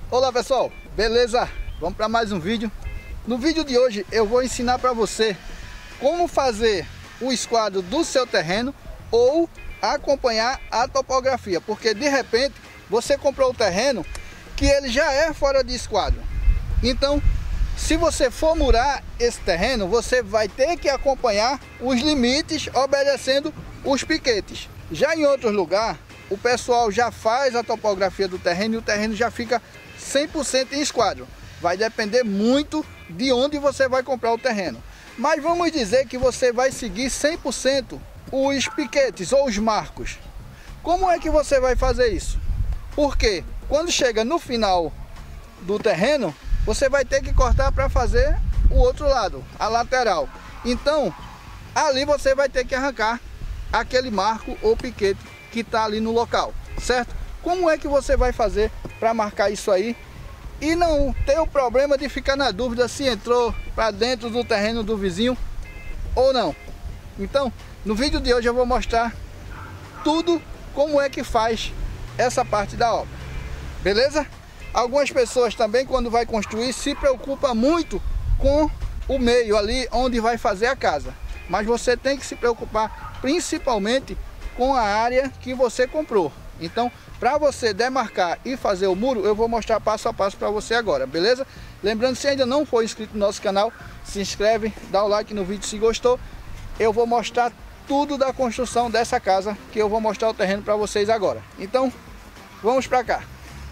Olá pessoal, beleza? Vamos para mais um vídeo. No vídeo de hoje eu vou ensinar para você como fazer o esquadro do seu terreno ou acompanhar a topografia, porque de repente você comprou o terreno que ele já é fora de esquadro. Então, se você for murar esse terreno, você vai ter que acompanhar os limites obedecendo os piquetes. Já em outros lugares, o pessoal já faz a topografia do terreno e o terreno já fica 100% em esquadro. Vai depender muito de onde você vai comprar o terreno. Mas vamos dizer que você vai seguir 100% os piquetes ou os marcos. Como é que você vai fazer isso? Porque quando chega no final do terreno, você vai ter que cortar para fazer o outro lado, a lateral. Então, ali você vai ter que arrancar aquele marco ou piquete que está ali no local, certo? Como é que você vai fazer para marcar isso aí e não ter o problema de ficar na dúvida se entrou para dentro do terreno do vizinho ou não? Então, no vídeo de hoje eu vou mostrar tudo como é que faz essa parte da obra, beleza? Algumas pessoas também, quando vai construir, se preocupa muito com o meio ali onde vai fazer a casa, mas você tem que se preocupar principalmente com a área que você comprou. Então, para você demarcar e fazer o muro, eu vou mostrar passo a passo para você agora, beleza? Lembrando, se ainda não for inscrito no nosso canal, se inscreve, dá o like no vídeo se gostou. Eu vou mostrar tudo da construção dessa casa, que eu vou mostrar o terreno para vocês agora. Então, vamos para cá.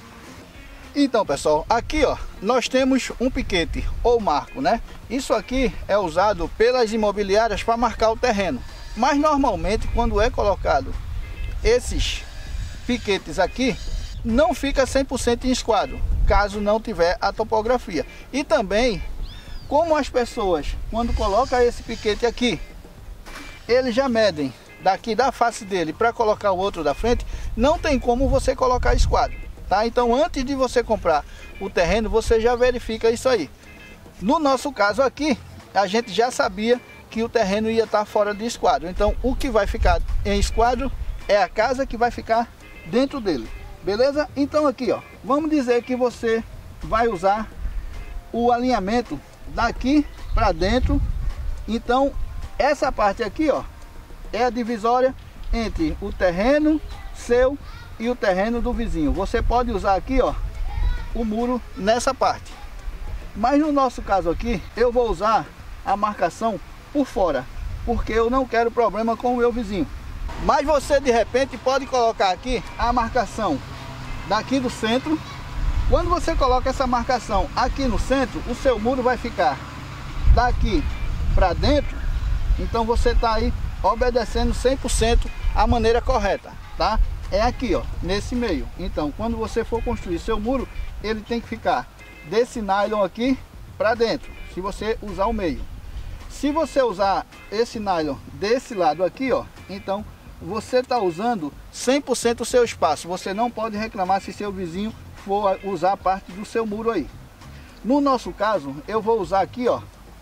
Então, pessoal, aqui ó, nós temos um piquete ou marco, né? Isso aqui é usado pelas imobiliárias para marcar o terreno. Mas normalmente, quando é colocado esses piquetes aqui, não fica 100% em esquadro, caso não tiver a topografia. E também, como as pessoas, quando colocam esse piquete aqui, eles já medem daqui da face dele para colocar o outro da frente, não tem como você colocar esquadro, tá? Então, antes de você comprar o terreno, você já verifica isso aí. No nosso caso aqui, a gente já sabia que o terreno ia estar fora de esquadro. Então, o que vai ficar em esquadro é a casa que vai ficar dentro dele, beleza? Então aqui ó, vamos dizer que você vai usar o alinhamento daqui para dentro. Então essa parte aqui ó, é a divisória entre o terreno seu e o terreno do vizinho. Você pode usar aqui ó, o muro nessa parte, mas no nosso caso aqui, eu vou usar a marcação por fora, porque eu não quero problema com o meu vizinho. Mas você de repente pode colocar aqui a marcação daqui do centro. Quando você coloca essa marcação aqui no centro, o seu muro vai ficar daqui para dentro. Então você está aí obedecendo 100% a maneira correta, tá? É aqui ó, nesse meio. Então quando você for construir seu muro, ele tem que ficar desse nylon aqui para dentro, se você usar o meio. Se você usar esse nylon desse lado aqui ó, então você está usando 100% o seu espaço. Você não pode reclamar se seu vizinho for usar parte do seu muro aí. No nosso caso, eu vou usar aqui ó,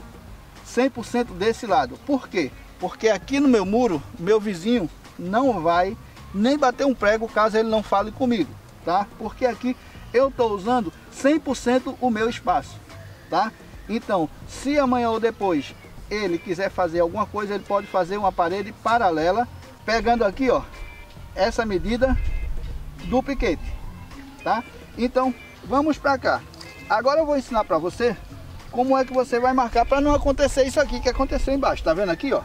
100% desse lado. Por quê? Porque aqui no meu muro, meu vizinho não vai nem bater um prego caso ele não fale comigo, tá? Porque aqui eu estou usando 100% o meu espaço, tá? Então, se amanhã ou depois ele quiser fazer alguma coisa, ele pode fazer uma parede paralela, pegando aqui ó, essa medida do piquete, tá? Então vamos para cá. Agora eu vou ensinar para você como é que você vai marcar para não acontecer isso aqui que aconteceu embaixo. Tá vendo aqui ó?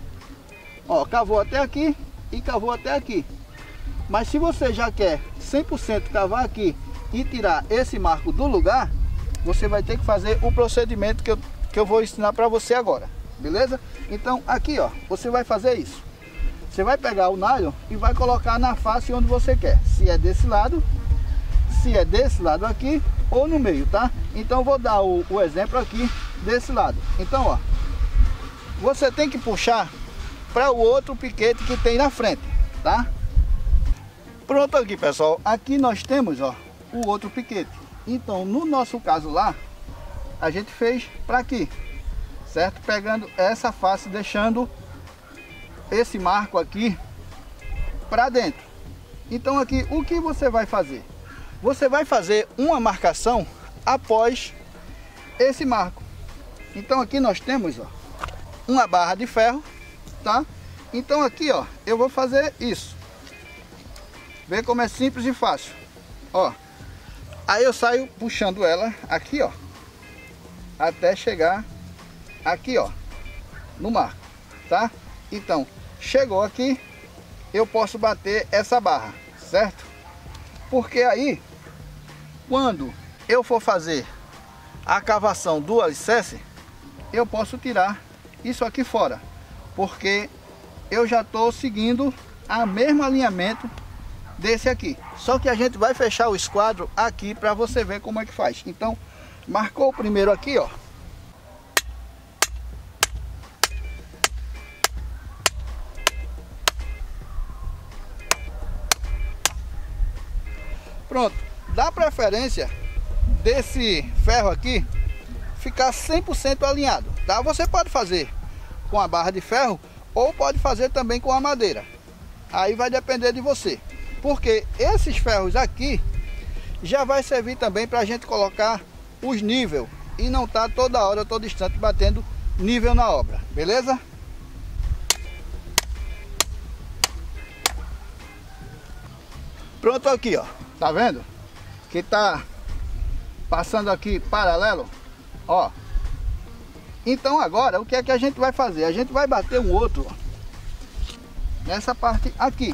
Ó, cavou até aqui e cavou até aqui. Mas se você já quer 100% cavar aqui e tirar esse marco do lugar, você vai ter que fazer o procedimento que eu vou ensinar para você agora, beleza? Então aqui ó, você vai fazer isso. Você vai pegar o nylon e vai colocar na face onde você quer. Se é desse lado, se é desse lado aqui ou no meio, tá? Então vou dar o exemplo aqui desse lado. Então ó, você tem que puxar para o outro piquete que tem na frente, tá? Pronto aqui pessoal, aqui nós temos ó, o outro piquete. Então no nosso caso lá, a gente fez para aqui, certo? Pegando essa face, deixando esse marco aqui para dentro. Então aqui o que você vai fazer? você vai fazer uma marcação após esse marco. Então aqui nós temos, ó, uma barra de ferro, tá? Então aqui, ó, eu vou fazer isso. Vê como é simples e fácil, ó. Aí eu saio puxando ela aqui, ó, até chegar aqui, ó, no marco, tá? Então, chegou aqui, eu posso bater essa barra, certo? Porque aí, quando eu for fazer a cavação do alicerce, eu posso tirar isso aqui fora, porque eu já estou seguindo o mesmo alinhamento desse aqui. Só que a gente vai fechar o esquadro aqui para você ver como é que faz. Então, marcou o primeiro aqui, ó. Pronto, dá preferência desse ferro aqui ficar 100% alinhado, tá? Você pode fazer com a barra de ferro ou pode fazer também com a madeira. Aí vai depender de você. Porque esses ferros aqui já vai servir também para a gente colocar os níveis e não tá toda hora, todo instante batendo nível na obra, beleza? Pronto aqui, ó. Tá vendo? Que tá passando aqui paralelo, ó. Então agora o que é que a gente vai fazer? A gente vai bater um outro, ó, nessa parte aqui.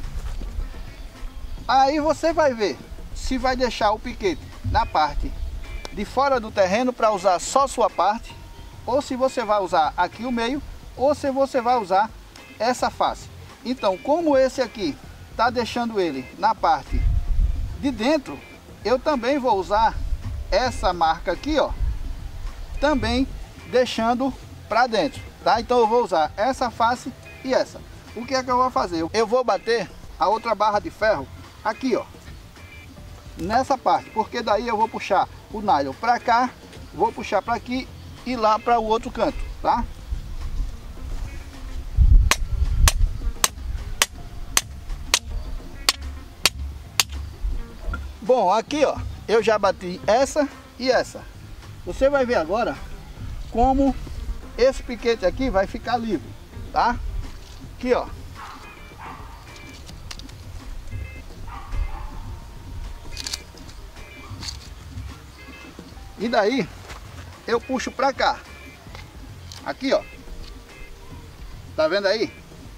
Aí você vai ver se vai deixar o piquete na parte de fora do terreno para usar só sua parte, ou se você vai usar aqui o meio, ou se você vai usar essa face. Então, como esse aqui tá deixando ele na parte de dentro, eu também vou usar essa marca aqui, ó, também deixando para dentro, tá? Então eu vou usar essa face e essa. O que é que eu vou fazer? Eu vou bater a outra barra de ferro aqui, ó, nessa parte, porque daí eu vou puxar o nylon para cá, vou puxar para aqui e lá para o outro canto, tá? Bom, aqui, ó, eu já bati essa e essa. Você vai ver agora como esse piquete aqui vai ficar livre, tá? Aqui, ó. E daí eu puxo pra cá. Aqui, ó. Tá vendo aí?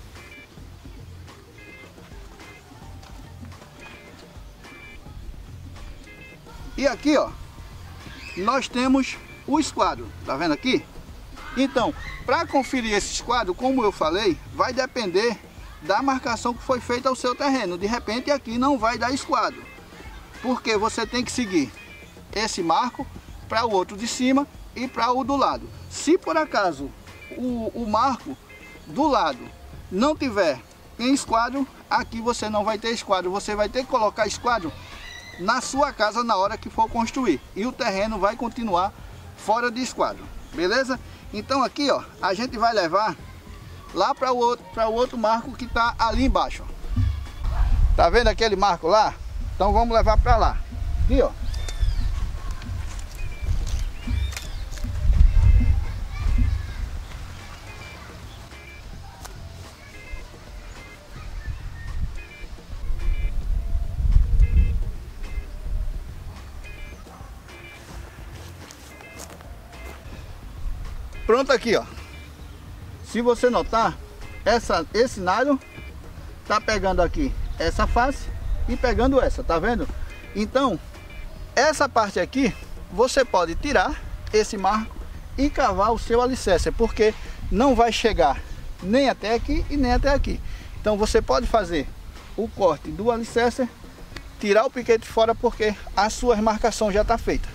E aqui, ó, nós temos o esquadro. Tá vendo aqui? Então, para conferir esse esquadro, como eu falei, vai depender da marcação que foi feita ao seu terreno. De repente aqui não vai dar esquadro, porque você tem que seguir esse marco para o outro de cima e para o do lado. Se por acaso o marco do lado não tiver em esquadro, aqui você não vai ter esquadro. Você vai ter que colocar esquadro na sua casa na hora que for construir, e o terreno vai continuar fora de esquadro, beleza? Então aqui, ó, a gente vai levar lá para o outro marco que está ali embaixo, ó. Tá vendo aquele marco lá? Então vamos levar para lá. Aqui, ó. Pronto aqui, ó. Se você notar, esse nylon tá pegando aqui essa face e pegando essa, tá vendo? Então, essa parte aqui, você pode tirar esse marco e cavar o seu alicerce, porque não vai chegar nem até aqui e nem até aqui. Então você pode fazer o corte do alicerce, tirar o piquete fora, porque a sua marcação já está feita.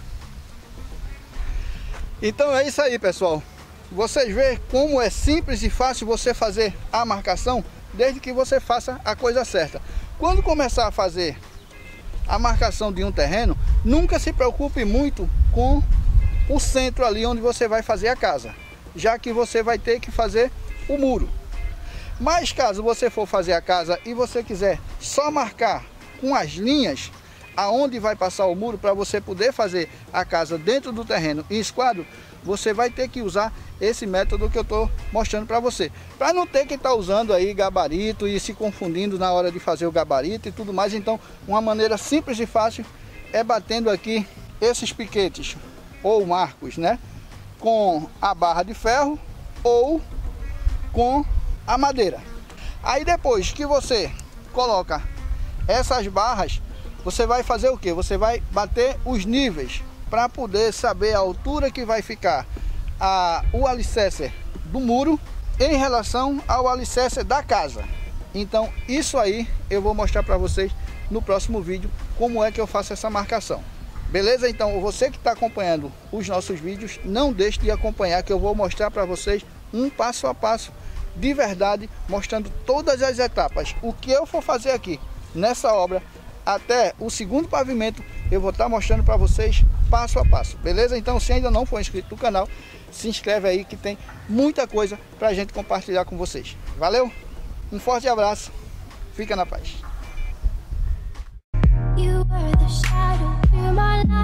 Então é isso aí, pessoal. Vocês veem como é simples e fácil você fazer a marcação, desde que você faça a coisa certa. Quando começar a fazer a marcação de um terreno, nunca se preocupe muito com o centro ali onde você vai fazer a casa, já que você vai ter que fazer o muro. Mas caso você for fazer a casa e você quiser só marcar com as linhas, aonde vai passar o muro, para você poder fazer a casa dentro do terreno em esquadro, você vai ter que usar esse método que eu estou mostrando para você, para não ter que estar usando aí gabarito e se confundindo na hora de fazer o gabarito e tudo mais. Então, uma maneira simples e fácil é batendo aqui esses piquetes ou marcos, né, com a barra de ferro ou com a madeira. Aí depois que você coloca essas barras, você vai fazer o que? Você vai bater os níveis para poder saber a altura que vai ficar o alicerce do muro em relação ao alicerce da casa. Então isso aí eu vou mostrar para vocês no próximo vídeo como é que eu faço essa marcação. Beleza? Então você que está acompanhando os nossos vídeos, não deixe de acompanhar, que eu vou mostrar para vocês um passo a passo de verdade, mostrando todas as etapas. O que eu for fazer aqui nessa obra até o segundo pavimento, eu vou estar mostrando para vocês passo a passo. Beleza? Então se ainda não for inscrito no canal, se inscreve aí que tem muita coisa para a gente compartilhar com vocês. Valeu? Um forte abraço. Fica na paz. You were the shadow in my life.